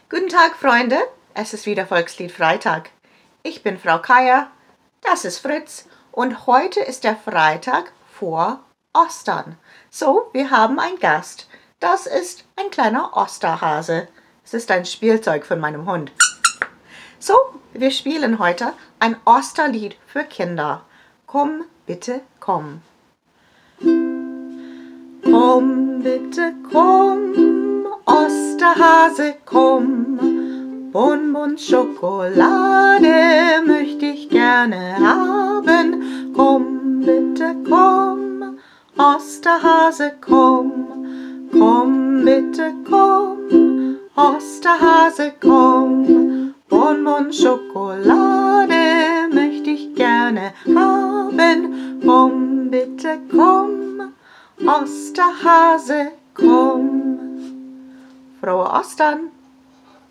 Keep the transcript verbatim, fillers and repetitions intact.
Guten Tag, Freunde. Es ist wieder Volkslied Freitag. Ich bin Frau Kaya, das ist Fritz und heute ist der Freitag vor Ostern. So, wir haben einen Gast. Das ist ein kleiner Osterhase. Es ist ein Spielzeug von meinem Hund. So, wir spielen heute ein Osterlied für Kinder. Komm, bitte, komm. Komm, bitte, komm, Osterhase, komm. Bonbon Schokolade möchte ich gerne haben. Komm, bitte, komm, Osterhase, komm. Komm, bitte, komm, Osterhase, komm. Bonbon Schokolade möchte ich gerne haben. Komm, bitte, komm, Osterhase, komm. Frohe Ostern!